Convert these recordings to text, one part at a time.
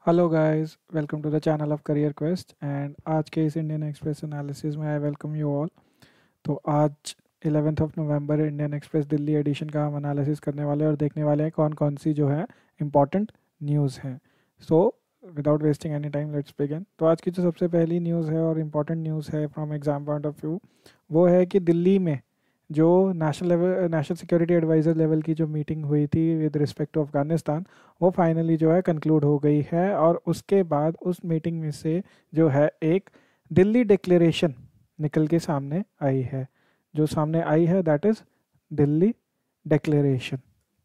Hello guys, welcome to the channel of career quest and आज के इस Indian express analysis में I welcome you all. तो आज 11th of November Indian Express Delhi edition का हम एनालिसिस करने वाले हैं और देखने वाले हैं कौन कौन सी जो है इम्पॉर्टेंट न्यूज़ हैं। So without wasting any time let's begin. तो आज की जो सबसे पहली न्यूज़ है और इम्पॉर्टेंट न्यूज़ है from exam point of view, वो है कि दिल्ली में जो नेशनल सिक्योरिटी एडवाइज़र लेवल की जो मीटिंग हुई थी विद रिस्पेक्ट टू अफगानिस्तान, वो फाइनली जो है कंक्लूड हो गई है। और उसके बाद उस मीटिंग में से जो है एक दिल्ली डिक्लेरेशन निकल के सामने आई है। जो सामने आई है दैट इज़ दिल्ली डिक्लेरेशन।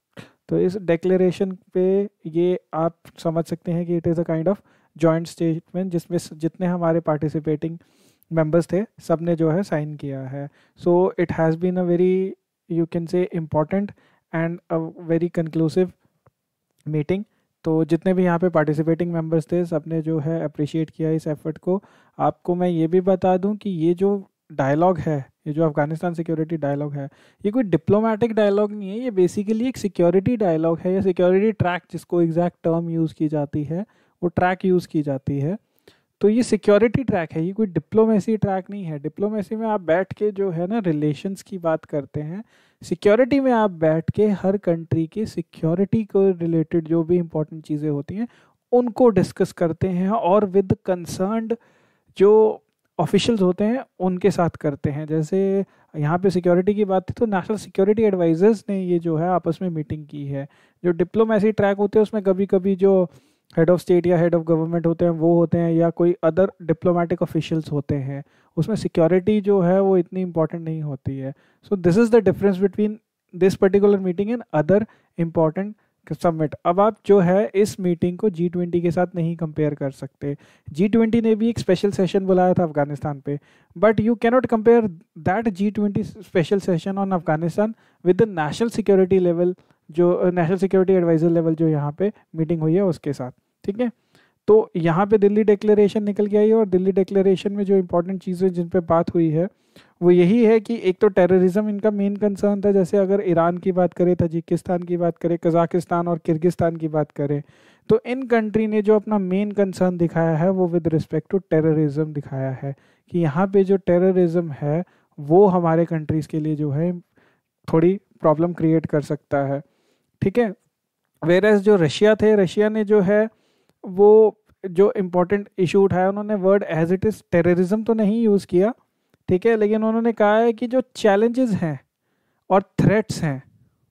तो इस डिक्लेरेशन पे ये आप समझ सकते हैं कि it is a kind of joint statement जिसमें जितने हमारे पार्टिसिपेटिंग मेंबर्स थे सब ने जो है साइन किया है। So it has been a very, you can say, important and a very conclusive meeting. तो जितने भी यहाँ पे पार्टिसिपेटिंग मेंबर्स थे सब ने जो है अप्रिशिएट किया इस एफर्ट को। आपको मैं ये भी बता दूं कि ये जो डायलॉग है, ये जो अफगानिस्तान सिक्योरिटी डायलॉग है, ये कोई डिप्लोमेटिक डायलॉग नहीं है, ये बेसिकली एक सिक्योरिटी डायलॉग है या सिक्योरिटी ट्रैक, जिसको एग्जैक्ट टर्म यूज़ की जाती है वो ट्रैक यूज़ की जाती है। तो ये सिक्योरिटी ट्रैक है, ये कोई डिप्लोमेसी ट्रैक नहीं है। डिप्लोमेसी में आप बैठ के जो है ना रिलेशंस की बात करते हैं, सिक्योरिटी में आप बैठ के हर कंट्री के सिक्योरिटी को रिलेटेड जो भी इंपॉर्टेंट चीज़ें होती हैं उनको डिस्कस करते हैं और विद कंसर्न्ड जो ऑफिशियल्स होते हैं उनके साथ करते हैं। जैसे यहाँ पे सिक्योरिटी की बात थी तो नेशनल सिक्योरिटी एडवाइजर्स ने ये जो है आपस में मीटिंग की है। जो डिप्लोमेसी ट्रैक होते हैं उसमें कभी कभी जो हेड ऑफ स्टेट या हेड ऑफ गवर्नमेंट होते हैं वो होते हैं, या कोई अदर डिप्लोमेटिक ऑफिशियल्स होते हैं, उसमें सिक्योरिटी जो है वो इतनी इंपॉर्टेंट नहीं होती है। So this is the difference between this particular meeting and other important summit. अब आप जो है इस मीटिंग को G20 के साथ नहीं कंपेयर कर सकते। G20 ने भी एक स्पेशल सेशन बुलाया था अफगानिस्तान पे, but you cannot compare that G20 special session on Afghanistan with the national security level, जो नेशनल सिक्योरिटी एडवाइजर लेवल जो यहाँ पे मीटिंग हुई है उसके साथ। ठीक है, तो यहाँ पे दिल्ली डिक्लेरेशन निकल के आई है और दिल्ली डिक्लेरेशन में जो इंपॉर्टेंट चीज़ें जिन पे बात हुई है वो यही है कि एक तो टेररिज्म इनका मेन कंसर्न था। जैसे अगर ईरान की बात करें, ताजिकिस्तान की बात करें, कजाकिस्तान और किर्गिस्तान की बात करें, तो इन कंट्री ने जो अपना मेन कंसर्न दिखाया है वो विद रिस्पेक्ट टू टेररिज्म दिखाया है कि यहाँ पे जो टेररिज्म है वो हमारे कंट्रीज़ के लिए जो है थोड़ी प्रॉब्लम क्रिएट कर सकता है। ठीक है, वेरएस जो रशिया थे, रशिया ने जो है वो जो इम्पोर्टेंट इशू उठाया, उन्होंने word as it is terrorism तो नहीं यूज़ किया, ठीक है, लेकिन उन्होंने कहा है कि जो चैलेंजेस हैं और थ्रेट्स हैं,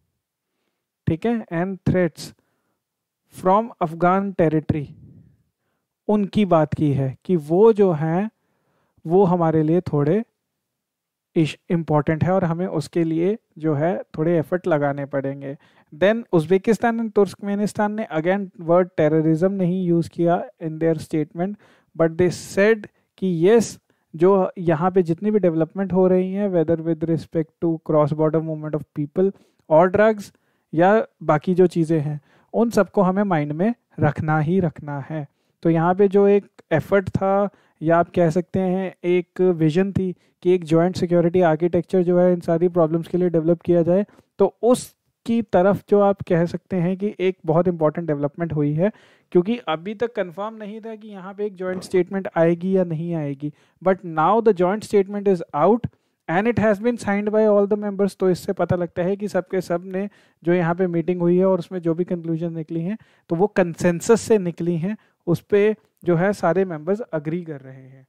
ठीक है, and threats from Afghan territory, उनकी बात की है कि वो जो हैं वो हमारे लिए थोड़े इम्पॉर्टेंट है और हमें उसके लिए जो है थोड़े एफर्ट लगाने पड़ेंगे। देन उज्बेकिस्तान एंड तुर्कमेनिस्तान ने अगेन वर्ड टेररिज्म नहीं यूज़ किया in their statement, but they said कि यस, जो यहाँ पे जितनी भी डेवलपमेंट हो रही हैं whether with respect to cross border movement of people और ड्रग्स या बाकी जो चीज़ें हैं उन सबको हमें माइंड में रखना ही रखना है। तो यहाँ पे जो एक एफर्ट था या आप कह सकते हैं एक विजन थी कि एक जॉइंट सिक्योरिटी आर्किटेक्चर जो है इन सारी प्रॉब्लम्स के लिए डेवलप किया जाए, तो उसकी तरफ जो आप कह सकते हैं कि एक बहुत इंपॉर्टेंट डेवलपमेंट हुई है। क्योंकि अभी तक कंफर्म नहीं था कि यहाँ पे एक जॉइंट स्टेटमेंट आएगी या नहीं आएगी, but now the joint statement is out and it has been signed by all the members. तो इससे पता लगता है कि सबके सब ने जो यहाँ पे मीटिंग हुई है और उसमें जो भी कंक्लूजन निकली हैं तो वो कंसेंसस से निकली हैं, उस पर जो है सारे मेंबर्स अग्री कर रहे हैं।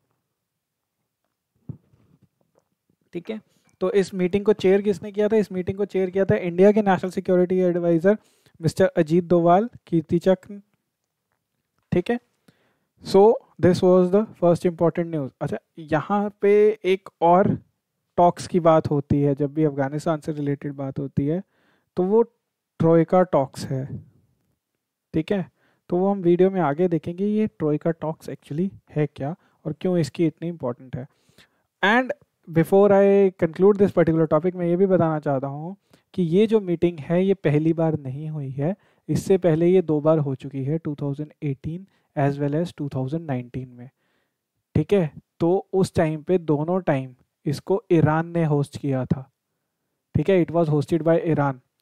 ठीक है, तो इस मीटिंग को चेयर किसने किया था? इस मीटिंग को चेयर किया था इंडिया के national security advisor mister Ajit Doval, Kirti Chakra. ठीक है, so this was the first important news. अच्छा, यहाँ पे एक और टॉक्स की बात होती है जब भी अफगानिस्तान से रिलेटेड बात होती है, तो वो ट्रोइका टॉक्स है। ठीक है, तो वो हम वीडियो में आगे देखेंगे ये ट्रोइका टॉक्स एक्चुअली है क्या और क्यों इसकी इतनी इंपॉर्टेंट है। And before I conclude this particular topic, मैं ये भी बताना चाहता हूँ कि ये जो मीटिंग है ये पहली बार नहीं हुई है, इससे पहले ये 2 बार हो चुकी है, 2018 एज वेल एज 2019 में। ठीक है, तो उस टाइम पे दोनों टाइम इसको ईरान ने होस्ट किया था। ठीक है, it was hosted by Iran.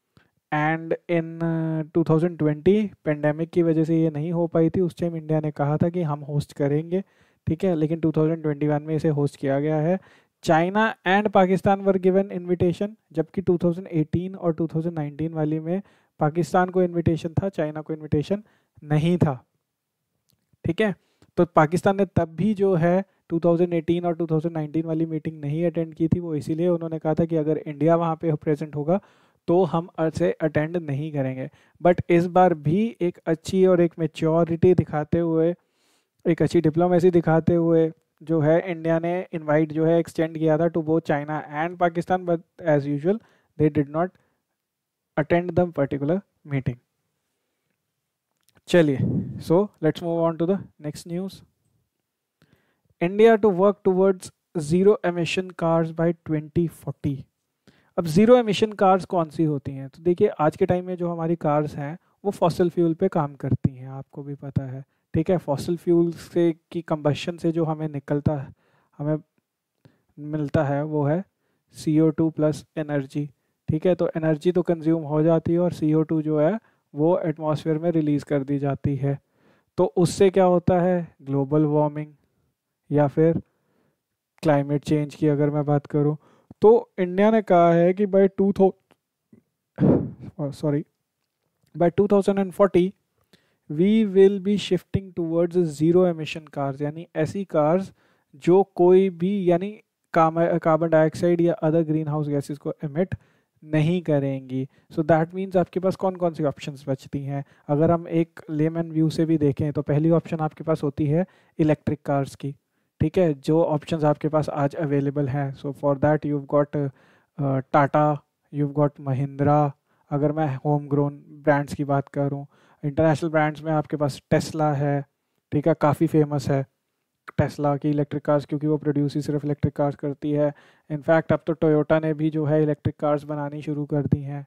And in 2020 pandemic की वजह से ये नहीं हो पाई थी। उस टाइम इंडिया ने कहा था कि हम होस्ट करेंगे, ठीक है, लेकिन 2021 में इसे होस्ट किया गया है। China and Pakistan were given invitation, जबकि 2018 और 2019 वाली में पाकिस्तान को इनविटेशन था, चाइना को इनविटेशन नहीं था, ठीक है। तो पाकिस्तान ने तब भी जो है 2018 और 2019 वाली मीटिंग नहीं अटेंड की थी। वो इसीलिए उन्होंने कहा था कि अगर इंडिया वहाँ पे प्रेजेंट होगा तो हम से अटेंड नहीं करेंगे। बट इस बार भी एक अच्छी और एक मेच्योरिटी दिखाते हुए, एक अच्छी डिप्लोमेसी दिखाते हुए जो है इंडिया ने इनवाइट जो है एक्सटेंड किया था to both China and Pakistan, but as usual they did not attend the particular meeting. चलिए, so let's move on to the next news. India to work towards zero emission cars by 2040। अब zero emission cars कौन सी होती हैं? तो देखिए, आज के time में जो हमारी कार्स हैं वो फॉसिल फ्यूल पे काम करती हैं, आपको भी पता है, ठीक है। फॉसिल फ्यूल से की कंबशन से जो हमें निकलता है, हमें मिलता है, वो है CO2 प्लस एनर्जी, ठीक है। तो एनर्जी तो कंज्यूम हो जाती है और CO2 जो है वो एटमॉस्फेयर में रिलीज़ कर दी जाती है। तो उससे क्या होता है? ग्लोबल वार्मिंग या फिर क्लाइमेट चेंज की अगर मैं बात करूं, तो इंडिया ने कहा है कि by 2040 we will be shifting towards zero emission cars, यानी ऐसी कार्स जो कोई भी यानी कार्बन डाइऑक्साइड या अदर ग्रीन हाउस गैसेस को एमिट नहीं करेंगी। सो दैट मीन्स आपके पास कौन कौन सी ऑप्शंस बचती हैं? अगर हम एक लेमन व्यू से भी देखें तो पहली ऑप्शन आपके पास होती है इलेक्ट्रिक कार्स की, ठीक है, जो ऑप्शंस आपके पास आज अवेलेबल हैं। So for that you got Tata, you got Mahindra. अगर मैं होम ग्रोन ब्रांड्स की बात करूं, इंटरनेशनल ब्रांड्स में आपके पास टेस्ला है, ठीक है, काफ़ी फेमस है टेस्ला की इलेक्ट्रिक कार्स, क्योंकि वो प्रोड्यूस ही सिर्फ इलेक्ट्रिक कार्स करती है। इनफैक्ट अब तो टोयोटा ने भी जो है इलेक्ट्रिक कार्स बनानी शुरू कर दी हैं,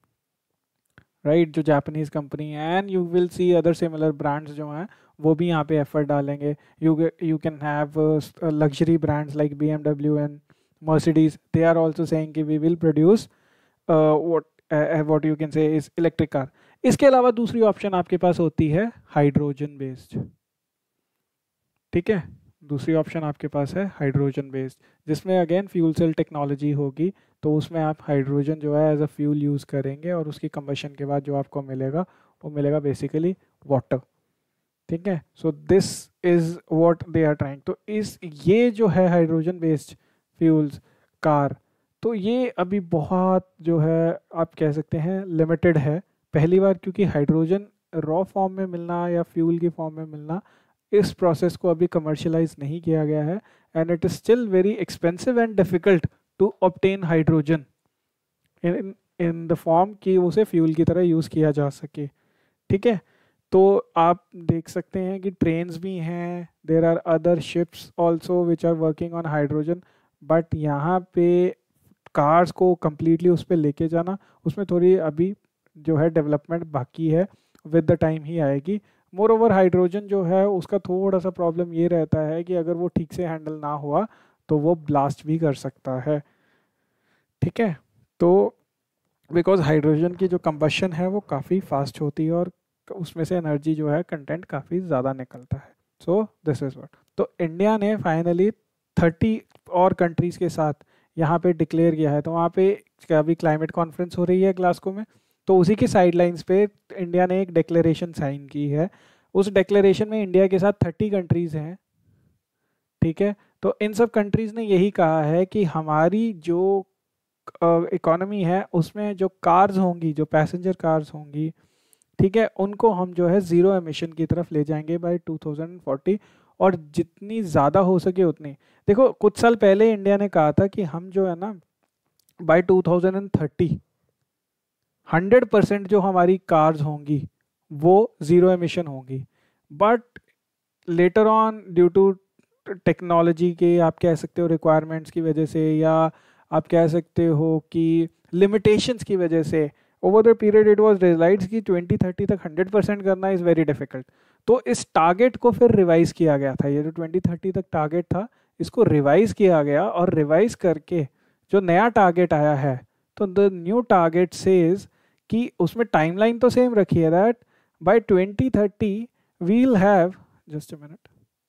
राइट, जो जापानीज कंपनी है। And you will see other similar brands जो हैं वो भी यहाँ पे एफर्ट डालेंगे। You can have luxury brands like BMW and Mercedes, they are also saying कि we will produce what you can say is electric car। इसके अलावा दूसरी ऑप्शन आपके पास होती है हाइड्रोजन बेस्ड, ठीक है। दूसरी ऑप्शन आपके पास है हाइड्रोजन बेस्ड, जिसमें अगेन फ्यूल सेल टेक्नोलॉजी होगी। तो उसमें आप हाइड्रोजन जो है एज अ फ्यूल यूज़ करेंगे और उसकी कंबशन के बाद जो आपको मिलेगा वो मिलेगा बेसिकली वाटर, ठीक है। So this is what they are trying. तो ये जो है हाइड्रोजन बेस्ड फ्यूल्स कार, तो ये अभी बहुत जो है आप कह सकते हैं लिमिटेड है। पहली बार क्योंकि हाइड्रोजन रॉ फॉर्म में मिलना या फ्यूल की फॉर्म में मिलना, इस प्रोसेस को अभी कमर्शलाइज नहीं किया गया है। And it is still very expensive and difficult to obtain hydrogen in in the form कि उसे फ्यूल की तरह यूज़ किया जा सके, ठीक है। तो आप देख सकते हैं कि ट्रेन्स भी हैं, there are other ships also which are working on hydrogen, but यहाँ पे कार्स को कम्प्लीटली उस पर लेके जाना, उसमें थोड़ी अभी जो है डेवलपमेंट बाकी है, विद द टाइम ही आएगी। मोर ओवर हाइड्रोजन जो है उसका थोड़ा सा प्रॉब्लम ये रहता है कि अगर वो ठीक से हैंडल ना हुआ तो वो ब्लास्ट भी कर सकता है, ठीक है। तो बिकॉज हाइड्रोजन की जो कंबशन है वो काफ़ी फास्ट होती है और उसमें से एनर्जी जो है कंटेंट काफ़ी ज़्यादा निकलता है। So this is what. तो इंडिया ने फाइनली 30 और कंट्रीज़ के साथ यहाँ पे डिक्लेयर किया है। तो वहाँ पे अभी क्लाइमेट कॉन्फ्रेंस हो रही है ग्लासगो में, तो उसी की साइडलाइंस पे इंडिया ने एक डिक्लेरेशन साइन की है। उस डिक्लेरेशन में इंडिया के साथ 30 कंट्रीज़ हैं, ठीक है। तो इन सब कंट्रीज़ ने यही कहा है कि हमारी जो इकोनॉमी है उसमें जो कार्स होंगी, जो पैसेंजर कार्स होंगी, ठीक है, उनको हम जो है ज़ीरो एमिशन की तरफ ले जाएंगे बाय 2040, और जितनी ज़्यादा हो सके उतनी। देखो, कुछ साल पहले इंडिया ने कहा था कि हम जो है ना बाय 2030 100% जो हमारी कार्स होंगी वो ज़ीरो एमिशन होंगी। But later on due to technology के, आप कह सकते हो रिक्वायरमेंट्स की वजह से, या आप कह सकते हो कि लिमिटेशंस की वजह से, over the period it was realised कि 2030 तक 100% करना इज़ वेरी डिफिकल्ट। तो इस टारगेट को फिर रिवाइज किया गया था। ये जो 2030 तक टारगेट था इसको रिवाइज किया गया, और रिवाइज करके जो नया टारगेट आया है, तो द न्यू टारगेट सेज कि उसमें टाइमलाइन तो सेम रखी है that by 2030 will have, just a minute,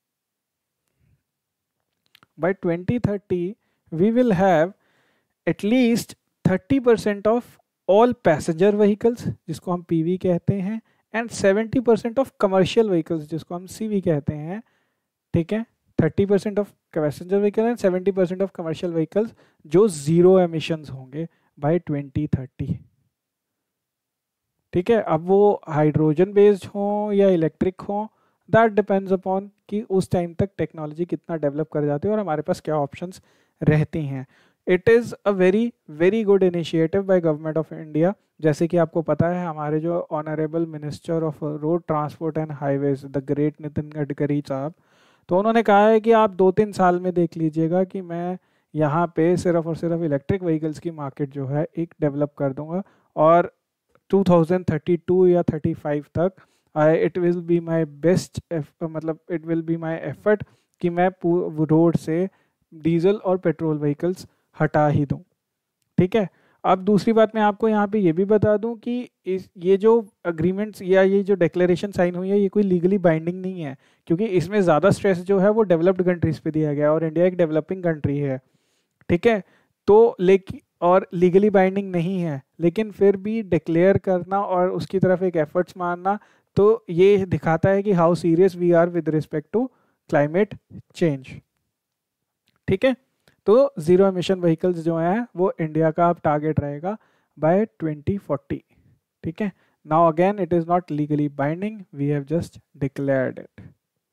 by 2030 we will have at least 30% of all passenger vehicles जिसको हम पीवी कहते हैं एंड 70% ऑफ कमर्शियल व्हीकल्स जिसको हम सीवी कहते हैं, ठीक है। 30% of passenger vehicle and 70% of commercial vehicles जो जीरो एमिशंस होंगे बाय 2030, ठीक है। अब वो हाइड्रोजन बेस्ड हो या इलेक्ट्रिक हो, दैट डिपेंड्स अपॉन कि उस टाइम तक टेक्नोलॉजी कितना डेवलप कर जाती है और हमारे पास क्या ऑप्शंस रहती हैं। It is a very very good initiative by government of India. जैसे कि आपको पता है हमारे जो honourable minister of road transport and highways the great Nitin Gadkari sahab, तो उन्होंने कहा है कि आप 2-3 साल में देख लीजिएगा कि मैं यहाँ पे सिर्फ और सिर्फ इलेक्ट्रिक व्हीकल्स की मार्केट जो है एक डेवलप कर दूंगा और 2032 या 35 तक it will be my best, मतलब it will be my effort कि मैं रोड से डीजल और पेट्रोल व्हीकल्स हटा ही दूं, ठीक है। अब दूसरी बात मैं आपको यहाँ पे ये भी बता दूं कि ये जो अग्रीमेंट्स या ये जो डिक्लेरेशन साइन हुई है ये कोई लीगली बाइंडिंग नहीं है, क्योंकि इसमें ज़्यादा स्ट्रेस जो है वो डेवलप्ड कंट्रीज पे दिया गया है और इंडिया एक डेवलपिंग कंट्री है, ठीक है। तो लेकिन और लीगली बाइंडिंग नहीं है, लेकिन फिर भी डिक्लेयर करना और उसकी तरफ एक एफर्ट्स मारना, तो ये दिखाता है कि how serious we are with respect to climate change, ठीक है। तो जीरो एमिशन व्हीकल्स जो हैं वो इंडिया का अब टारगेट रहेगा बाय 2040, ठीक है। Now again it is not legally binding, we have just declared it.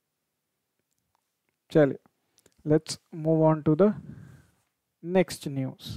चलिए let's move on to the next news.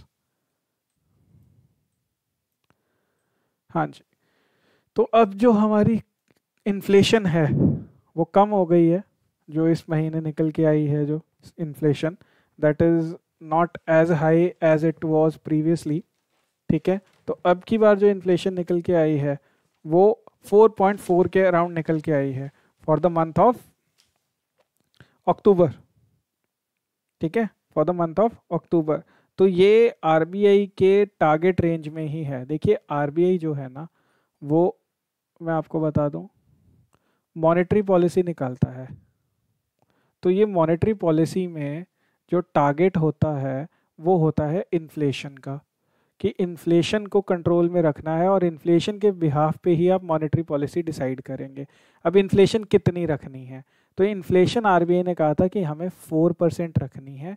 हाँ जी, तो अब जो हमारी इन्फ्लेशन है वो कम हो गई है, जो इस महीने निकल के आई है जो inflation, that is not as high as it was previously, ठीक है। तो अब की बार जो इन्फ्लेशन निकल के आई है वो 4.4 के अराउंड निकल के आई है for the month of October, ठीक है, for the month of October. तो ये आरबीआई के टारगेट रेंज में ही है। देखिए आरबीआई जो है ना वो, मैं आपको बता दूं, मॉनेटरी पॉलिसी निकालता है। तो ये मॉनेटरी पॉलिसी में जो टारगेट होता है वो होता है इन्फ्लेशन का, कि इन्फ्लेशन को कंट्रोल में रखना है और इन्फ्लेशन के बिहाफ पे ही आप मॉनेटरी पॉलिसी डिसाइड करेंगे। अब इन्फ्लेशन कितनी रखनी है, तो इन्फ्लेशन आरबीआई ने कहा था कि हमें 4% रखनी है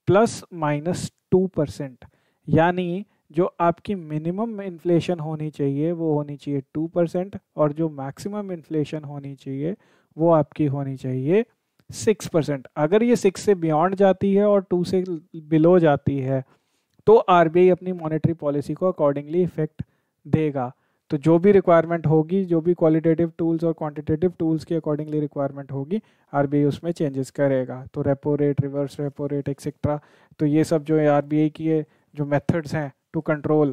±2%, यानी जो आपकी मिनिमम इन्फ्लेशन होनी चाहिए वो होनी चाहिए 2% और जो मैक्सिमम इन्फ्लेशन होनी चाहिए वो आपकी होनी चाहिए 6%। अगर ये 6 से बियॉन्ड जाती है और 2 से बिलो जाती है तो आरबीआई अपनी मॉनेटरी पॉलिसी को अकॉर्डिंगली इफेक्ट देगा। तो जो भी रिक्वायरमेंट होगी, जो भी क्वालिटेटिव टूल्स और क्वांटिटेटिव टूल्स की अकॉर्डिंगली रिक्वायरमेंट होगी, आरबीआई उसमें चेंजेस करेगा। तो repo rate, reverse repo rate etcetera, तो ये सब जो है आरबीआई की जो मेथड्स हैं टू कंट्रोल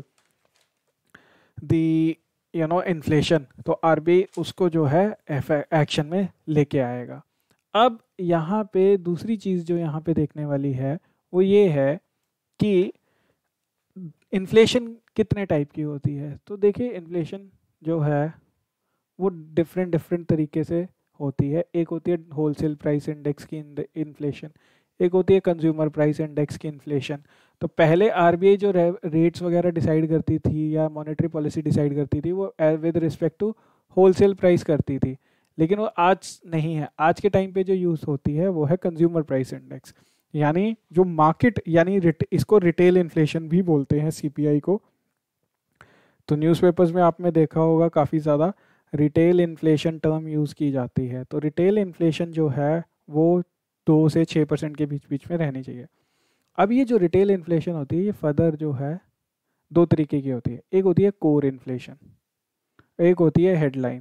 दी इन्फ्लेशन, तो आरबीआई उसको जो है एक्शन में लेके आएगा। अब यहाँ पे दूसरी चीज़ जो यहाँ पे देखने वाली है वो ये है कि इन्फ्लेशन कितने टाइप की होती है। तो देखिए इन्फ्लेशन जो है वो डिफरेंट डिफरेंट तरीके से होती है। एक होती है होलसेल प्राइस इंडेक्स की इन्फ्लेशन, एक होती है कंज्यूमर प्राइस इंडेक्स की इन्फ्लेशन। तो पहले आरबीआई जो रेट्स वगैरह डिसाइड करती थी या मॉनेटरी पॉलिसी डिसाइड करती थी वो with respect to wholesale price करती थी, लेकिन वो आज नहीं है। आज के टाइम पे जो यूज़ होती है वो है कंज्यूमर प्राइस इंडेक्स, यानी जो मार्केट, यानी इसको रिटेल इन्फ्लेशन भी बोलते हैं सीपीआई को। तो न्यूज़पेपर्स में आपने देखा होगा काफ़ी ज़्यादा रिटेल इन्फ्लेशन टर्म यूज़ की जाती है। तो रिटेल इन्फ्लेशन जो है वो 2 से 6% के बीच बीच में रहनी चाहिए। अब ये जो रिटेल इन्फ्लेशन होती है ये फर्दर जो है 2 तरीके की होती है। एक होती है कोर इन्फ्लेशन, एक होती है हेडलाइन,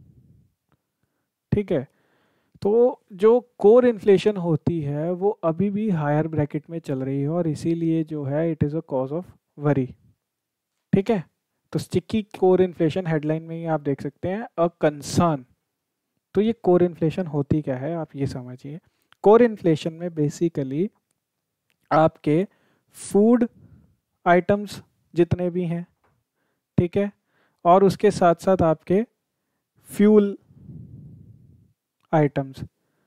ठीक है। तो जो कोर इन्फ्लेशन होती है वो अभी भी हायर ब्रैकेट में चल रही है और इसीलिए जो है it is a cause of worry, ठीक है। तो स्टिकी कोर इन्फ्लेशन हेडलाइन में ही आप देख सकते हैं अ कंसर्न। तो ये कोर इन्फ्लेशन होती क्या है आप ये समझिए। कोर इन्फ्लेशन में बेसिकली आपके फूड आइटम्स जितने भी हैं, ठीक है, और उसके साथ साथ आपके फ्यूल आइटम्स,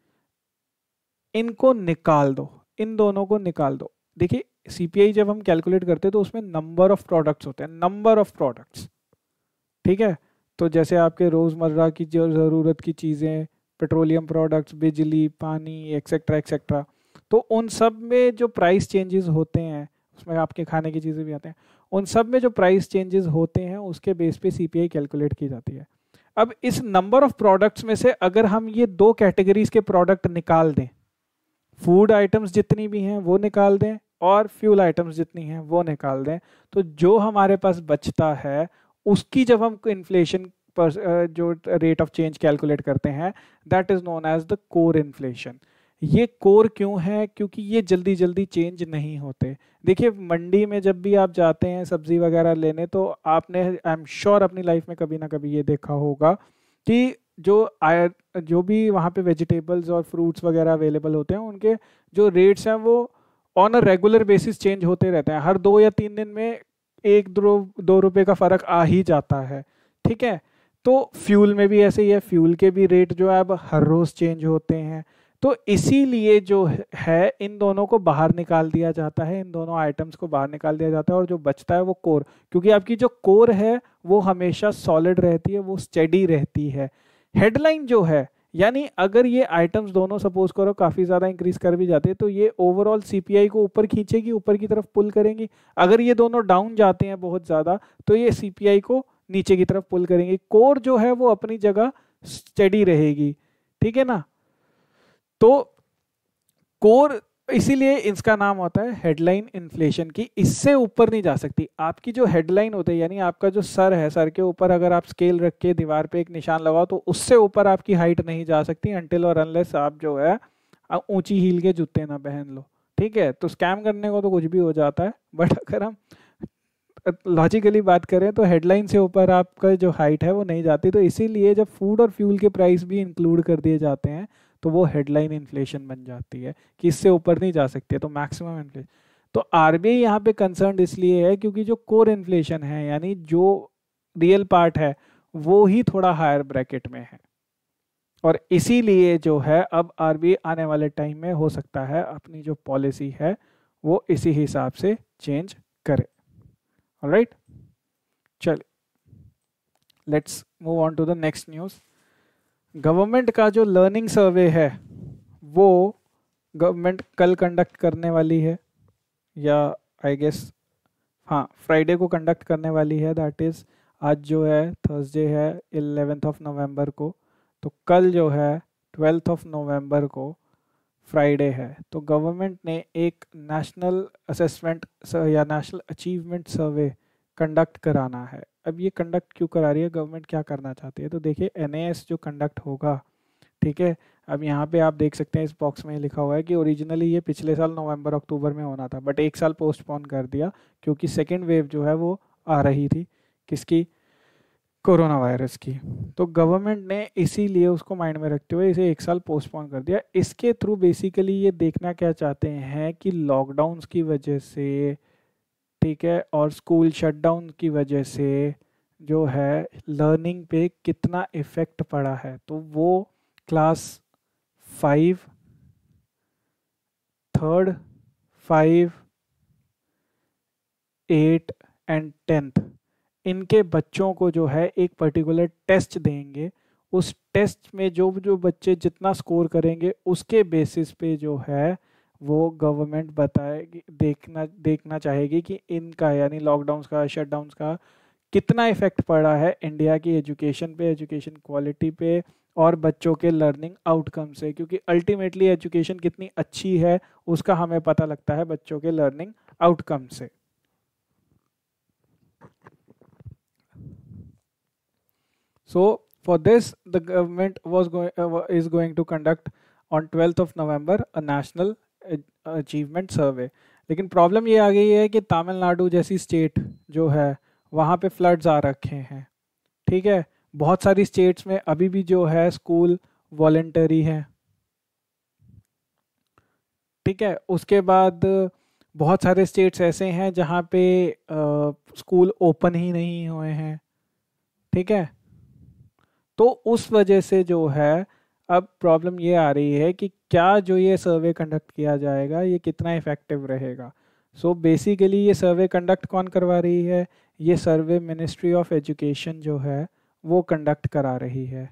इनको निकाल दो, इन दोनों को निकाल दो। देखिए सीपीआई जब हम कैलकुलेट करते हैं तो उसमें नंबर ऑफ प्रोडक्ट्स होते हैं, नंबर ऑफ प्रोडक्ट्स, ठीक है। तो जैसे आपके रोज़मर्रा की जो ज़रूरत की चीज़ें, पेट्रोलियम प्रोडक्ट्स, बिजली, पानी, एक्सेट्रा एक्सेट्रा, तो उन सब में जो प्राइस चेंजेस होते हैं, उसमें आपके खाने की चीज़ें भी आते हैं, उन सब में जो प्राइस चेंजेस होते हैं उसके बेस पे सीपीआई कैलकुलेट की जाती है। अब इस नंबर ऑफ प्रोडक्ट्स में से अगर हम ये दो कैटेगरीज के प्रोडक्ट निकाल दें, फूड आइटम्स जितनी भी हैं वो निकाल दें और फ्यूल आइटम्स जितनी हैं वो निकाल दें, तो जो हमारे पास बचता है उसकी जब हम इन्फ्लेशन पर जो रेट ऑफ चेंज कैलकुलेट करते हैं, that is known as the core inflation. ये कोर क्यों है? क्योंकि ये जल्दी जल्दी चेंज नहीं होते। देखिए मंडी में जब भी आप जाते हैं सब्जी वगैरह लेने, तो आपने आई एम श्योर अपनी लाइफ में कभी ना कभी ये देखा होगा कि जो भी वहाँ पे वेजिटेबल्स और फ्रूट्स वगैरह अवेलेबल होते हैं, उनके जो रेट्स हैं वो on a regular basis change होते रहते हैं। हर 2 या 3 दिन में 1-2 रुपए का फर्क आ ही जाता है, ठीक है। तो फ्यूल में भी ऐसे ही है, फ्यूल के भी रेट जो है अब हर रोज चेंज होते हैं। तो इसीलिए जो है इन दोनों को बाहर निकाल दिया जाता है, इन दोनों आइटम्स को बाहर निकाल दिया जाता है, और जो बचता है वो कोर, क्योंकि आपकी जो कोर है वो हमेशा सॉलिड रहती है, वो स्टेडी रहती है। हेडलाइन जो है, यानी अगर ये आइटम्स दोनों सपोज करो काफ़ी ज़्यादा इंक्रीज कर भी जाते हैं तो ये ओवरऑल सीपीआई को ऊपर खींचेगी, ऊपर की तरफ पुल करेंगी। अगर ये दोनों डाउन जाते हैं बहुत ज़्यादा तो ये सीपीआई को नीचे की तरफ पुल करेंगे। कोर जो है वो अपनी जगह स्टेडी रहेगी, ठीक है ना। तो कोर, इसीलिए इसका नाम होता है हेडलाइन इन्फ्लेशन की, इससे ऊपर नहीं जा सकती। आपकी जो हेडलाइन होती है, यानी आपका जो सर है, सर के ऊपर अगर आप स्केल रख के दीवार पे एक निशान लगाओ तो उससे ऊपर आपकी हाइट नहीं जा सकती, अनटिल और अनलेस आप जो है ऊंची हील के जूते ना पहन लो, ठीक है। तो स्कैम करने को तो कुछ भी हो जाता है, बट अगर हम लॉजिकली बात करें तो हेडलाइन से ऊपर आपका जो हाइट है वो नहीं जाती। तो इसीलिए जब फूड और फ्यूल के प्राइस भी इंक्लूड कर दिए जाते हैं तो वो हेडलाइन इन्फ्लेशन बन जाती है कि इससे ऊपर नहीं जा सकती है, तो मैक्सिमम इन्फ्लेशन। तो आरबीआई यहाँ पे कंसर्न इसलिए है क्योंकि जो कोर इन्फ्लेशन है, यानी जो रियल पार्ट है, वो ही थोड़ा हायर ब्रैकेट में है, और इसीलिए जो है अब आरबीआई आने वाले टाइम में हो सकता है अपनी जो पॉलिसी है वो इसी हिसाब से चेंज करे। ऑलराइट, चलिए let's move on to the next news. Government का जो लर्निंग सर्वे है वो गवर्नमेंट कल कंडक्ट करने वाली है, या आई गेस हाँ फ्राइडे को कंडक्ट करने वाली है। दैट इज़ आज जो है थर्सडे है 11th ऑफ नवंबर को, तो कल जो है 12th ऑफ नवंबर को फ्राइडे है। तो गवर्नमेंट ने एक नेशनल असेसमेंट या नेशनल अचीवमेंट सर्वे कंडक्ट कराना है। अब ये कंडक्ट क्यों करा रही है गवर्नमेंट, क्या करना चाहती है? तो देखिए एनएएस जो कंडक्ट होगा, ठीक है। अब यहाँ पे आप देख सकते हैं इस बॉक्स में लिखा हुआ है कि ओरिजिनली ये पिछले साल नवंबर अक्टूबर में होना था, बट एक साल पोस्टपोन कर दिया क्योंकि सेकेंड वेव जो है वो आ रही थी, किसकी? कोरोना वायरस की। तो गवर्नमेंट ने इसीलिए उसको माइंड में रखते हुए इसे एक साल पोस्टपोन कर दिया। इसके थ्रू बेसिकली ये देखना क्या चाहते हैं कि लॉकडाउन्स की वजह से, ठीक है, और स्कूल शटडाउन की वजह से जो है लर्निंग पे कितना इफ़ेक्ट पड़ा है। तो वो क्लास 5, थर्ड, 5, 8 एंड 10th, इनके बच्चों को जो है एक पर्टिकुलर टेस्ट देंगे। उस टेस्ट में जो जो बच्चे जितना स्कोर करेंगे उसके बेसिस पे जो है वो गवर्नमेंट बताएगी, देखना देखना चाहेगी कि इनका यानी लॉकडाउन का, शटडाउन का कितना इफेक्ट पड़ा है इंडिया की एजुकेशन पे, एजुकेशन क्वालिटी पे, और बच्चों के लर्निंग आउटकम से। क्योंकि अल्टीमेटली एजुकेशन कितनी अच्छी है उसका हमें पता लगता है बच्चों के लर्निंग आउटकम से। So for this, the government is going to conduct on 12th of November a national achievement survey। लेकिन प्रॉब्लम ये आ गई है कि तमिलनाडु जैसी स्टेट जो है वहाँ पे फ्लड्स आ रखे हैं, ठीक है। बहुत सारी स्टेट्स में अभी भी जो है स्कूल वॉलेंटरी है, ठीक है। उसके बाद बहुत सारे स्टेट्स ऐसे हैं जहाँ पे स्कूल ओपन ही नहीं हुए हैं, ठीक है। तो उस वजह से जो है अब प्रॉब्लम ये आ रही है कि क्या जो ये सर्वे कंडक्ट किया जाएगा ये कितना इफेक्टिव रहेगा। सो बेसिकली ये सर्वे कंडक्ट कौन करवा रही है? ये सर्वे मिनिस्ट्री ऑफ एजुकेशन जो है वो कंडक्ट करा रही है।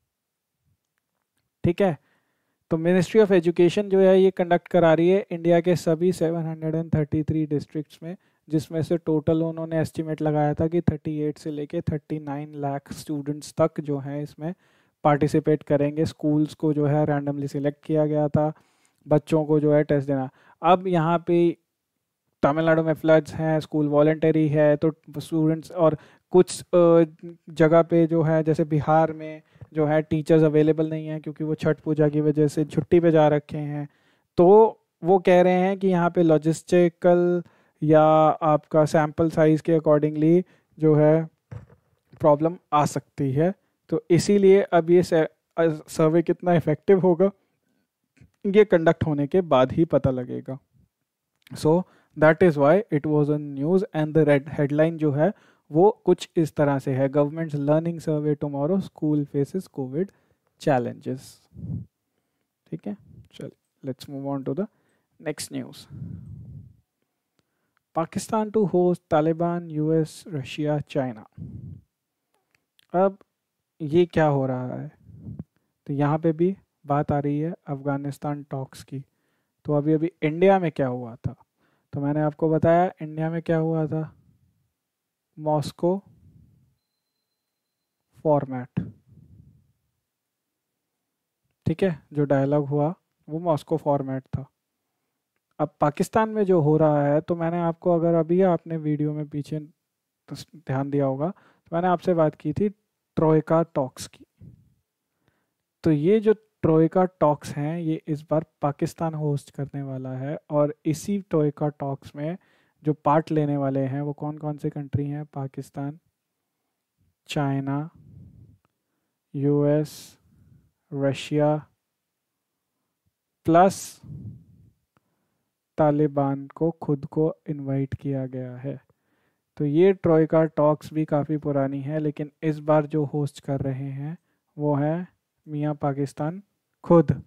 ठीक है। तो मिनिस्ट्री ऑफ एजुकेशन जो है ये कंडक्ट करा रही है इंडिया के सभी 733 डिस्ट्रिक्ट्स में, जिसमें से टोटल उन्होंने एस्टिमेट लगाया था कि 38 से लेके 39 लाख स्टूडेंट्स तक जो हैं इसमें पार्टिसिपेट करेंगे। स्कूल्स को जो है रैंडमली सिलेक्ट किया गया था, बच्चों को जो है टेस्ट देना। अब यहाँ पे तमिलनाडु में फ्लड्स हैं, स्कूल वॉलेंटरी है, तो स्टूडेंट्स और कुछ जगह पे जो है जैसे बिहार में जो है टीचर्स अवेलेबल नहीं हैं क्योंकि वो छठ पूजा की वजह से छुट्टी पे जा रखे हैं। तो वो कह रहे हैं कि यहाँ पे लॉजिस्टिकल या आपका सैंपल साइज के अकॉर्डिंगली जो है प्रॉब्लम आ सकती है। तो इसीलिए अब ये सर्वे कितना इफेक्टिव होगा ये कंडक्ट होने के बाद ही पता लगेगा। So that is why it was a news and the red headline जो है वो कुछ इस तरह से है, government's learning survey tomorrow, school faces covid challenges. ठीक है, चलिए let's move on to the next news. Pakistan to host Taliban, US, Russia, China. अब ये क्या हो रहा है? तो यहाँ पे भी बात आ रही है अफगानिस्तान टॉक्स की। तो अभी अभी इंडिया में क्या हुआ था? तो मैंने आपको बताया इंडिया में क्या हुआ था, मॉस्को फॉर्मेट। ठीक है, जो डायलॉग हुआ वो मॉस्को फॉर्मेट था। अब पाकिस्तान में जो हो रहा है, तो मैंने आपको, अगर अभी आपने वीडियो में पीछे ध्यान दिया होगा, तो मैंने आपसे बात की थी ट्रोइका टॉक्स की। तो ये जो ट्रोइका टॉक्स हैं ये इस बार पाकिस्तान होस्ट करने वाला है, और इसी ट्रोइका टॉक्स में जो पार्ट लेने वाले हैं वो कौन कौन से कंट्री हैं? Pakistan, China, US, Russia plus Taliban को खुद को इनवाइट किया गया है। तो ये ट्रोइका टॉक्स भी काफ़ी पुरानी है, लेकिन इस बार जो होस्ट कर रहे हैं वो है मियाँ पाकिस्तान खुद।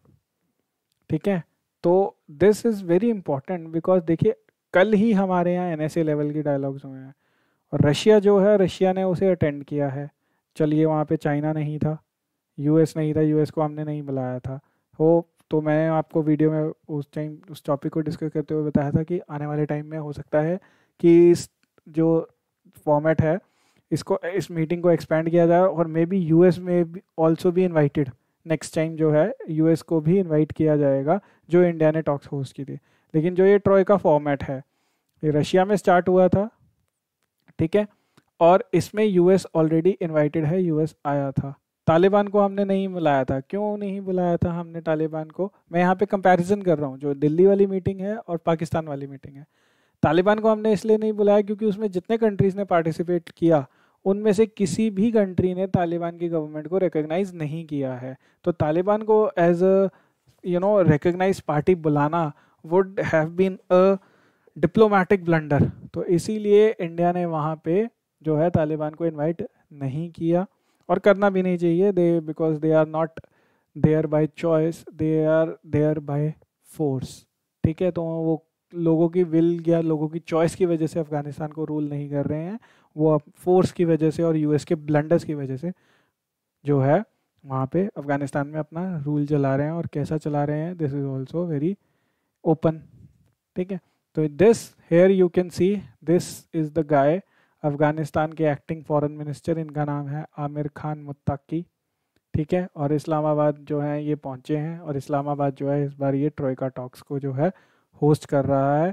ठीक है। तो this is very important because देखिए कल ही हमारे यहाँ एनएसए लेवल की डायलॉग्स हुए हैं, और रशिया जो है रशिया ने उसे अटेंड किया है। चलिए वहाँ पे चाइना नहीं था, यूएस नहीं था, यूएस को हमने नहीं बुलाया था। हो तो मैं आपको वीडियो में उस टाइम उस टॉपिक को डिस्कस करते हुए बताया था कि आने वाले टाइम में हो सकता है कि इस जो फॉर्मेट है इसको, इस मीटिंग को एक्सपेंड किया जाए, और मे बी यूएस में भी ऑल्सो भी इन्वाइटेड। नेक्स्ट टाइम जो है यूएस को भी इनवाइट किया जाएगा जो इंडिया ने टॉक्स होस्ट की थी। लेकिन जो ये ट्रॉय का फॉर्मेट है ये रशिया में स्टार्ट हुआ था। ठीक है। और इसमें यूएस ऑलरेडी इनवाइटेड है, यूएस आया था। तालिबान को हमने नहीं बुलाया था। क्यों नहीं बुलाया था हमने तालिबान को? मैं यहाँ पे कंपैरिजन कर रहा हूँ, जो दिल्ली वाली मीटिंग है और पाकिस्तान वाली मीटिंग है। तालिबान को हमने इसलिए नहीं बुलाया क्योंकि उसमें जितने कंट्रीज ने पार्टिसिपेट किया उनमें से किसी भी कंट्री ने तालिबान की गवर्नमेंट को रिकॉग्नाइज नहीं किया है। तो तालिबान को एज अ रिकॉग्नाइज पार्टी बुलाना would have been a diplomatic blunder. तो इसीलिए इंडिया ने वहाँ पे जो है तालिबान को इनवाइट नहीं किया, और करना भी नहीं चाहिए। They because they are not there by choice, they are there by force. ठीक है। तो वो लोगों की विल या लोगों की चॉइस की वजह से अफगानिस्तान को रूल नहीं कर रहे हैं, वो अब फोर्स की वजह से और यूएस के ब्लंडर्स की वजह से जो है वहाँ पे अफगानिस्तान में अपना रूल चला रहे हैं। और कैसा चला रहे हैं, this is also very open. ठीक है। तो this here you can see this is the guy, Afghanistan के एक्टिंग फॉरेन मिनिस्टर, इनका नाम है आमिर खान मुत्ताकी। ठीक है। और इस्लामाबाद जो है ये पहुंचे हैं, और इस्लामाबाद जो है इस बार ये ट्रोइका टॉक्स को जो है होस्ट कर रहा है।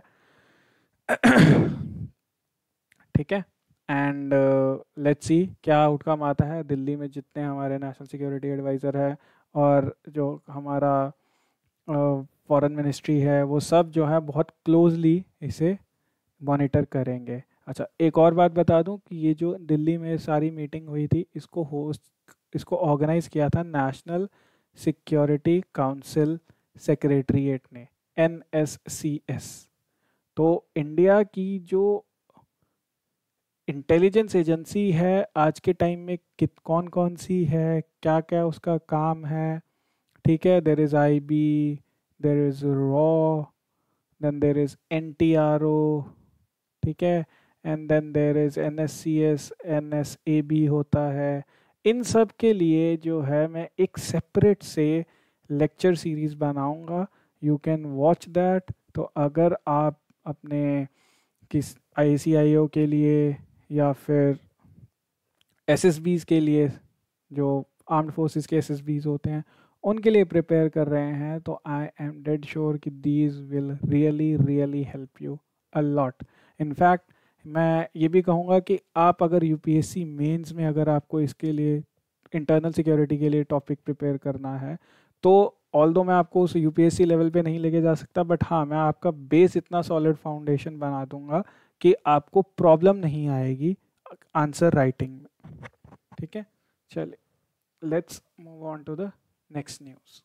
ठीक है। एंड लेट्स सी क्या आउटकम आता है। दिल्ली में जितने हमारे नेशनल सिक्योरिटी एडवाइज़र है और जो हमारा फॉरेन मिनिस्ट्री है वो सब जो है बहुत क्लोजली इसे मॉनिटर करेंगे। अच्छा, एक और बात बता दूं कि ये जो दिल्ली में सारी मीटिंग हुई थी इसको ऑर्गेनाइज किया था नेशनल सिक्योरिटी काउंसिल सेक्रेटरीट ने, NSCS। तो इंडिया की जो इंटेलिजेंस एजेंसी है आज के टाइम में, कित कौन कौन सी है, क्या क्या उसका काम है, ठीक है। There is IB, there is रॉ, देन देर इज़ एनटीआरओ, ठीक है, and then there is NSCS, NSAB होता है। इन सब के लिए जो है मैं एक सेपरेट से लेक्चर सीरीज़ बनाऊंगा, यू कैन वॉच दैट। तो अगर आप अपने किस आईसीआईओ के लिए या फिर एसएसबीज के लिए, जो आर्म्ड फोर्सेस के एसएसबीज होते हैं, उनके लिए प्रिपेयर कर रहे हैं, तो आई एम डेड श्योर कि these will really really help you a lot. In fact मैं ये भी कहूँगा कि आप अगर यूपीएससी मेंस में अगर आपको इसके लिए इंटरनल सिक्योरिटी के लिए टॉपिक प्रिपेयर करना है, तो ऑल्दो मैं आपको उस यूपीएससी लेवल पे नहीं लेके जा सकता, बट हाँ मैं आपका बेस इतना सॉलिड फाउंडेशन बना दूंगा कि आपको प्रॉब्लम नहीं आएगी आंसर राइटिंग में, ठीक है। चलिए, let's move on to the next news.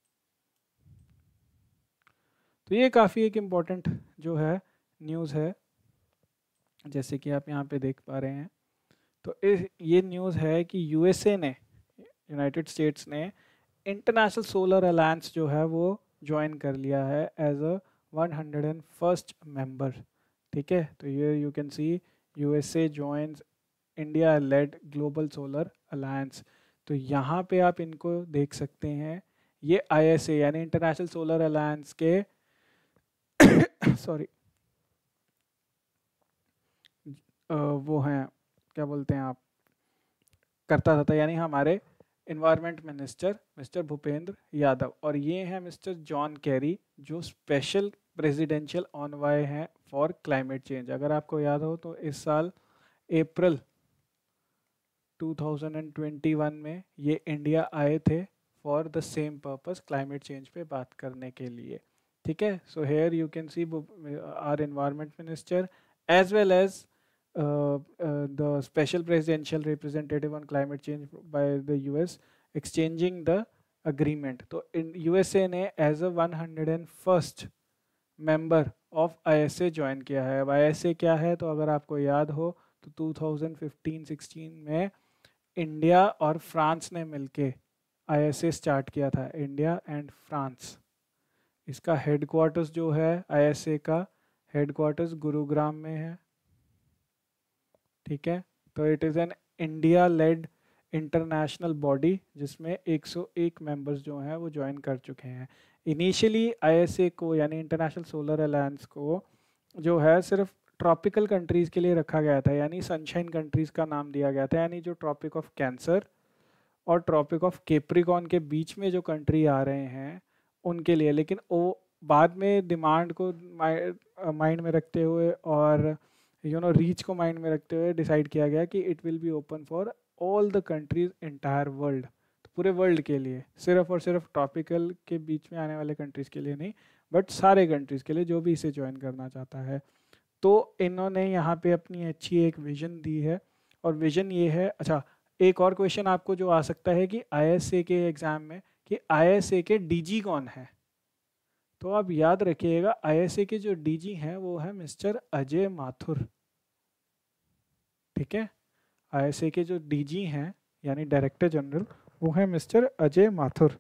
तो ये काफ़ी एक इम्पॉर्टेंट जो है न्यूज़ है, जैसे कि आप यहाँ पे देख पा रहे हैं। तो ये न्यूज़ है कि यूएसए ने, यूनाइटेड स्टेट्स ने इंटरनेशनल सोलर अलायंस जो है वो ज्वाइन कर लिया है एज अ 101st मेंबर, ठीक है। तो ये you can see USA joins India led global solar alliance. तो यहाँ पे आप इनको देख सकते हैं, ये आईएसए यानी इंटरनेशनल सोलर अलायंस के सॉरी वो हैं, क्या बोलते हैं आप, करता था, यानी हमारे environment minister mister Bhupender Yadav, और ये हैं मिस्टर जॉन कैरी जो स्पेशल प्रेसिडेंशियल ऑनवाय हैं फॉर क्लाइमेट चेंज। अगर आपको याद हो तो इस साल अप्रैल 2021 में ये इंडिया आए थे for the same purpose, climate change पे बात करने के लिए, ठीक है। So here you can see our environment minister as well as the special presidential representative on climate change by the US exchanging the agreement। तो in USA ने as a 101st member of ISA join किया है। अब ISA क्या है, तो अगर आपको याद हो तो 2015-16 में इंडिया और फ्रांस ने मिलके आईएसए स्टार्ट किया था, इंडिया एंड फ्रांस। इसका हेडक्वार्टर्स जो है आईएसए का हेडक्वार्टर्स गुरुग्राम में है, ठीक है। तो it is an India led international body जिसमें 101 मेंबर्स जो हैं वो ज्वाइन कर चुके हैं। इनिशियली आईएसए को यानी इंटरनेशनल सोलर अलायंस को जो है सिर्फ ट्रॉपिकल कंट्रीज़ के लिए रखा गया था, यानी सनशाइन कंट्रीज़ का नाम दिया गया था, यानी जो ट्रॉपिक ऑफ कैंसर और ट्रॉपिक ऑफ केप्रिकॉन के बीच में जो कंट्री आ रहे हैं उनके लिए। लेकिन वो बाद में डिमांड को माइंड में रखते हुए और रीच को माइंड में रखते हुए डिसाइड किया गया कि it will be open for all the countries entire world, तो पूरे वर्ल्ड के लिए, सिर्फ और सिर्फ ट्रॉपिकल के बीच में आने वाले कंट्रीज़ के लिए नहीं, बट सारे कंट्रीज़ के लिए जो भी इसे ज्वाइन करना चाहता है। तो इन्होंने यहाँ पे अपनी अच्छी एक विजन दी है, और विजन ये है। अच्छा, एक और क्वेश्चन आपको जो आ सकता है कि आईएसए के एग्जाम में कि आईएसए के डीजी कौन है, तो आप याद रखिएगा आईएसए के जो डीजी हैं वो है मिस्टर अजय माथुर, ठीक है। आईएसए के जो डीजी हैं यानी डायरेक्टर जनरल वो है मिस्टर अजय माथुर,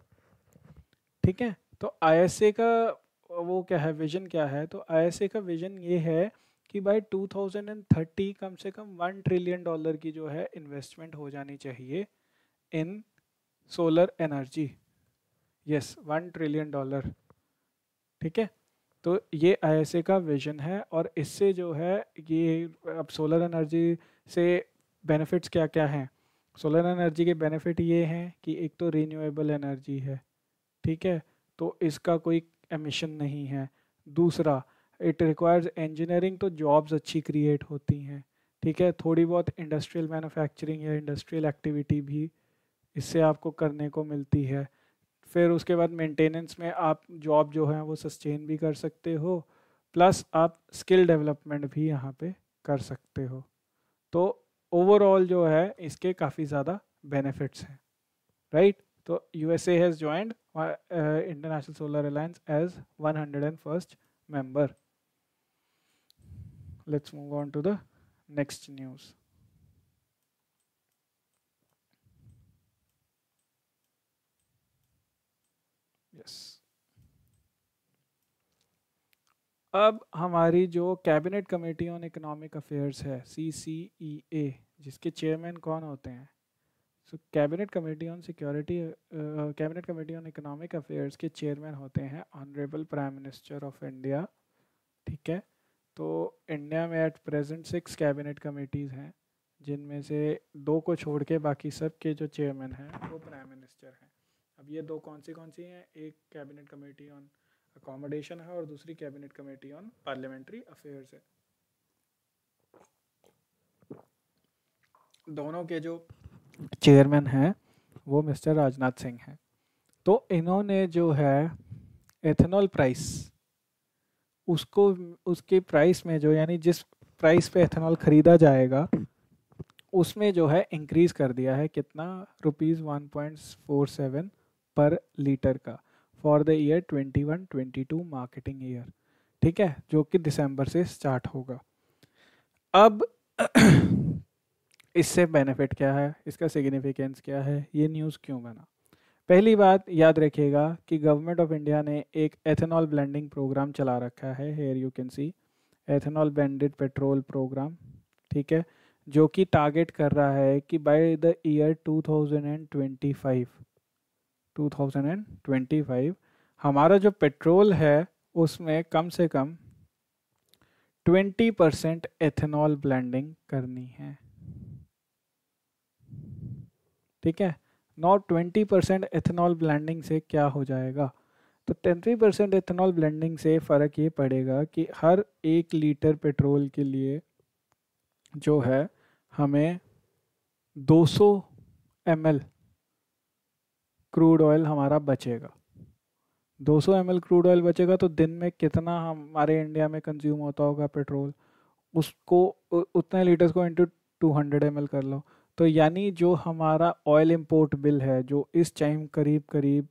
ठीक है। तो आईएसए का वो क्या है, विजन क्या है, तो आईएसए का विजन ये है कि बाय 2030 कम से कम $1 ट्रिलियन की जो है इन्वेस्टमेंट हो जानी चाहिए in solar energy. Yes, $1 trillion, ठीक है। तो ये आईएसए का विजन है, और इससे जो है ये अब सोलर एनर्जी से बेनिफिट्स क्या क्या हैं। सोलर एनर्जी के बेनिफिट ये हैं कि एक तो रीन्यूएबल एनर्जी है, ठीक है, तो इसका कोई एमिशन नहीं है। दूसरा, इट रिक्वायर्स इंजीनियरिंग, तो जॉब्स अच्छी क्रिएट होती हैं, ठीक है। थोड़ी बहुत इंडस्ट्रियल मैन्युफैक्चरिंग या इंडस्ट्रियल एक्टिविटी भी इससे आपको करने को मिलती है। फिर उसके बाद मेंटेनेंस में आप जॉब जो है वो सस्टेन भी कर सकते हो, प्लस आप स्किल डेवलपमेंट भी यहाँ पे कर सकते हो। तो ओवरऑल जो है इसके काफ़ी ज़्यादा बेनिफिट्स हैं, राइट। तो USA has joined International Solar Alliance as 101st member. Let's move on to the next news. Yes, अब हमारी जो cabinet committee on economic affairs है, CCEA, जिसके चेयरमैन कौन होते हैं? So cabinet committee on security, cabinet committee on economic affairs के चेयरमैन होते हैं honourable prime minister of India. ठीक है, तो इंडिया में एट प्रेजेंट 6 कैबिनेट कमेटीज़ हैं, जिनमें से 2 को छोड़ के बाकी सब के जो चेयरमैन हैं वो प्राइम मिनिस्टर हैं। अब ये 2 कौन सी हैं? एक कैबिनेट कमेटी ऑन अकोमोडेशन है और दूसरी cabinet committee on parliamentary affairs है। दोनों के जो चेयरमैन हैं वो मिस्टर राजनाथ सिंह हैं। तो इन्होंने जो है एथेनॉल प्राइस, उसको उसके प्राइस में जो, यानी जिस प्राइस पे एथेनॉल खरीदा जाएगा उसमें जो है इंक्रीज़ कर दिया है। कितना? ₹1.47 पर लीटर का, for the year 21-22 marketing year. ठीक है, जो कि दिसंबर से स्टार्ट होगा। अब इससे बेनिफिट क्या है, इसका सिग्निफिकेंस क्या है, ये न्यूज़ क्यों बना? पहली बात याद रखिएगा कि गवर्नमेंट ऑफ इंडिया ने एक एथेनॉल ब्लेंडिंग प्रोग्राम चला रखा है। Here you can see ethanol blended petrol programme. ठीक है, जो कि टारगेट कर रहा है कि बाय द ईयर 2025 हमारा जो पेट्रोल है उसमें कम से कम 20% एथेनॉल ब्लेंडिंग करनी है। ठीक है, नॉट 20% एथेनॉल ब्लेंडिंग से क्या हो जाएगा? तो 20% एथेनॉल ब्लेंडिंग से फ़र्क ये पड़ेगा कि हर 1 लीटर पेट्रोल के लिए जो है हमें 200 ml क्रूड ऑयल हमारा बचेगा। 200 ml क्रूड ऑयल बचेगा तो दिन में कितना हमारे इंडिया में कंज्यूम होता होगा पेट्रोल, उसको उतने लीटर्स को इंटू 200 ml कर लो। तो यानी जो हमारा ऑयल इंपोर्ट बिल है, जो इस टाइम करीब करीब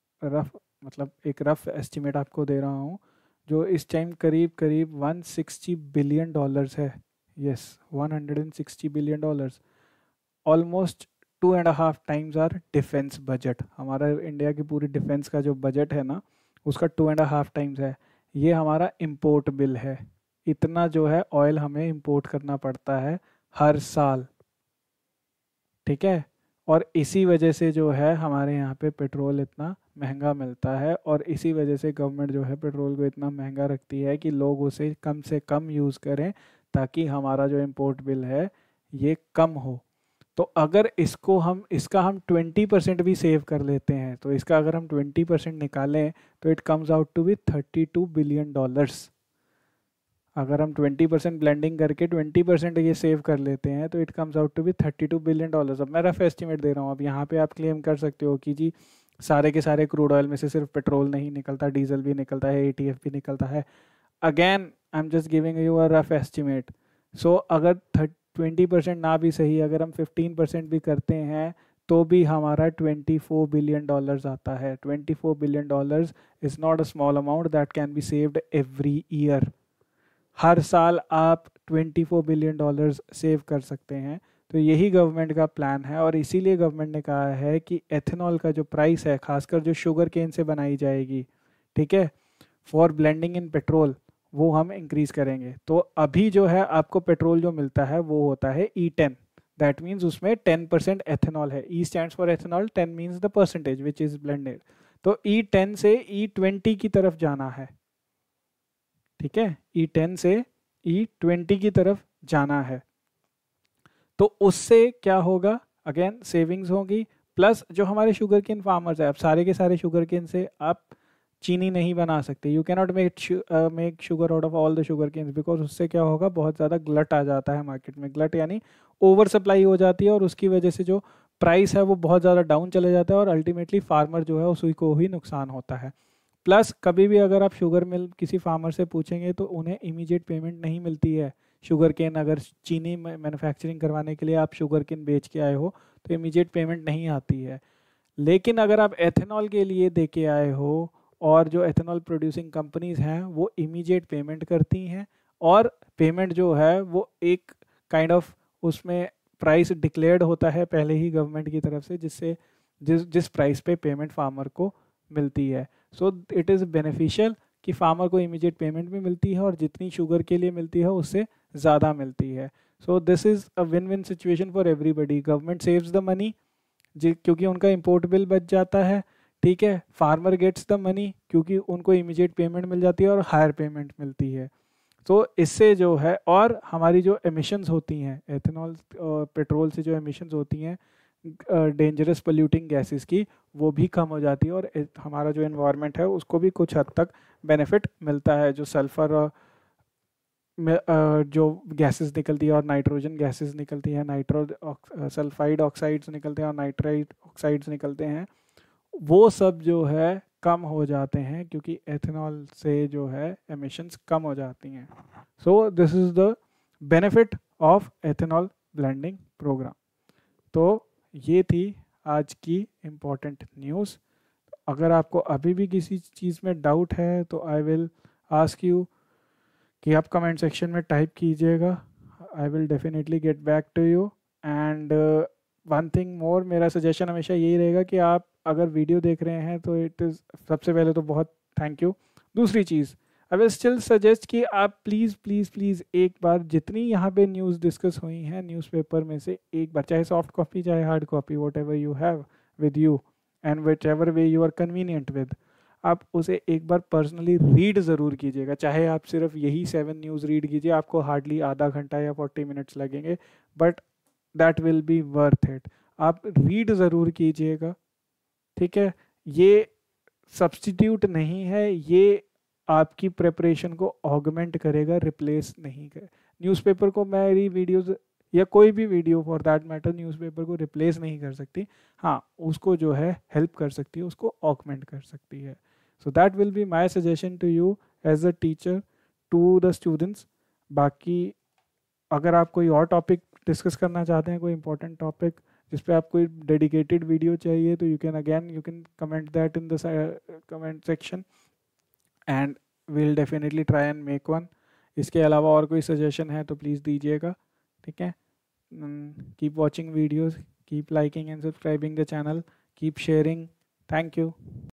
एक रफ एस्टिमेट आपको दे रहा हूँ, जो इस टाइम करीब करीब $160 बिलियन है। Yes, $160 billion, almost 2.5 times our defence budget. हमारा इंडिया की पूरी डिफेंस का जो बजट है ना, उसका 2.5 टाइम्स है। ये हमारा इंपोर्ट बिल है। इतना जो है ऑयल हमें इंपोर्ट करना पड़ता है हर साल। ठीक है, और इसी वजह से जो है हमारे यहाँ पे पेट्रोल इतना महंगा मिलता है, और इसी वजह से गवर्नमेंट जो है पेट्रोल को इतना महंगा रखती है कि लोग उसे कम से कम यूज़ करें, ताकि हमारा जो इंपोर्ट बिल है ये कम हो। तो अगर इसका हम 20% भी सेव कर लेते हैं, तो इसका अगर हम 20% निकालें तो it comes out to be $32 billion. अगर हम 20% ब्लेंडिंग करके 20% ये सेव कर लेते हैं तो it comes out to be $32 billion. अब मैं रफ एस्टिमेट दे रहा हूँ। अब यहाँ पे आप क्लेम कर सकते हो कि जी सारे के सारे क्रूड ऑयल में से सिर्फ पेट्रोल नहीं निकलता, डीजल भी निकलता है, ATF भी निकलता है। Again I am just giving you a rough estimate. So अगर 20% ना भी सही, अगर हम 15% भी करते हैं तो भी हमारा $24 बिलियन आता है। $24 billion is not a small amount that can be saved every year. हर साल आप $24 बिलियन सेव कर सकते हैं। तो यही गवर्नमेंट का प्लान है, और इसीलिए गवर्नमेंट ने कहा है कि एथेनॉल का जो प्राइस है, खासकर जो शुगर केन से बनाई जाएगी, ठीक है, फॉर ब्लेंडिंग इन पेट्रोल, वो हम इंक्रीज़ करेंगे। तो अभी जो है आपको पेट्रोल जो मिलता है वो होता है E10। दैट मीन्स उसमें 10% एथेनॉल है। E stands for ethanol, 10 means the percentage which is blended. तो E10 से E20 की तरफ जाना है। ठीक है, E10 से E20 की तरफ जाना है। तो उससे क्या होगा? अगेन सेविंग्स होगी, प्लस जो हमारे शुगर केन फार्मर्स है, अब सारे के सारे शुगर केन से आप चीनी नहीं बना सकते। You cannot make sugar out of all the sugar canes, because उससे क्या होगा, बहुत ज़्यादा ग्लट आ जाता है मार्केट में। ग्लट यानी ओवर सप्लाई हो जाती है, और उसकी वजह से जो प्राइस है वो बहुत ज़्यादा डाउन चले जाता है, और अल्टीमेटली फार्मर जो है उसी को ही नुकसान होता है। प्लस कभी भी अगर आप शुगर मिल किसी फार्मर से पूछेंगे तो उन्हें इमीडिएट पेमेंट नहीं मिलती है। शुगर केन अगर चीनी मैन्युफैक्चरिंग करवाने के लिए आप शुगर केन बेच के आए हो तो इमीडिएट पेमेंट नहीं आती है। लेकिन अगर आप एथेनॉल के लिए दे के आए हो, और जो एथेनॉल प्रोड्यूसिंग कंपनीज हैं वो इमीडिएट पेमेंट करती हैं, और पेमेंट जो है वो एक काइंड ऑफ उसमें प्राइस डिक्लेयर्ड होता है पहले ही गवर्नमेंट की तरफ से, जिससे जिस प्राइस पे पेमेंट फार्मर को मिलती है। सो इट इज़ बेनिफिशियल कि फार्मर को इमीडिएट पेमेंट भी मिलती है और जितनी शुगर के लिए मिलती है उससे ज़्यादा मिलती है। So this is a win win situation for everybody. Government saves the money क्योंकि उनका इम्पोर्ट बिल बच जाता है, ठीक है। फार्मर गेट्स द मनी क्योंकि उनको इमीडिएट पेमेंट मिल जाती है और हायर पेमेंट मिलती है। तो इससे जो है, और हमारी जो एमिशंस होती हैं एथेनॉल पेट्रोल से, जो एमिशंस होती हैं डेंजरस पोल्यूटिंग गैसेस की, वो भी कम हो जाती है और हमारा जो एनवायरनमेंट है उसको भी कुछ हद तक बेनिफिट मिलता है। जो सल्फर जो गैसेस निकलती है और नाइट्रोजन गैसेस निकलती है, सल्फाइड ऑक्साइड्स निकलते हैं और नाइट्राइड ऑक्साइड्स निकलते हैं, वो सब जो है कम हो जाते हैं क्योंकि एथेनॉल से जो है एमिशंस कम हो जाती हैं। So this is the benefit of ethanol blending programme. तो ये थी आज की इम्पोर्टेंट न्यूज़। अगर आपको अभी भी किसी चीज़ में डाउट है तो आई विल आस्क यू कि आप कमेंट सेक्शन में टाइप कीजिएगा। I will definitely get back to you. And one thing more, मेरा सजेशन हमेशा यही रहेगा कि आप अगर वीडियो देख रहे हैं तो इट इज़, सबसे पहले तो बहुत थैंक यू। दूसरी चीज़, आई विल स्टिल सजेस्ट कि आप प्लीज़ प्लीज़ प्लीज़ एक बार जितनी यहाँ पे न्यूज़ डिस्कस हुई हैं न्यूज़पेपर में से, एक बार, चाहे सॉफ्ट कॉपी चाहे hard copy, whatever you have with you and whichever way you are convenient with, आप उसे एक बार पर्सनली रीड ज़रूर कीजिएगा। चाहे आप सिर्फ यही 7 न्यूज़ रीड कीजिए, आपको हार्डली आधा घंटा या 40 मिनट्स लगेंगे, but that will be worth it. आप रीड ज़रूर कीजिएगा, ठीक है। ये सब्स्टिट्यूट नहीं है, ये आपकी प्रिपरेशन को ऑगमेंट करेगा, रिप्लेस नहीं कर। न्यूज़पेपर को मेरी वीडियोज़ या कोई भी video for that matter newspaper को रिप्लेस नहीं कर सकती, हाँ उसको जो है हेल्प कर सकती है, उसको ऑगमेंट कर सकती है। So that will be my suggestion to you as a teacher to the students. बाकी अगर आप कोई और टॉपिक डिस्कस करना चाहते हैं, कोई इंपॉर्टेंट टॉपिक जिस पे आप कोई डेडिकेटेड वीडियो चाहिए, तो you can comment that in the comment section and will definitely try and make one. इसके अलावा और कोई सजेशन है तो प्लीज़ दीजिएगा, ठीक है। Keep watching videos, keep liking and subscribing the channel, keep sharing. Thank you.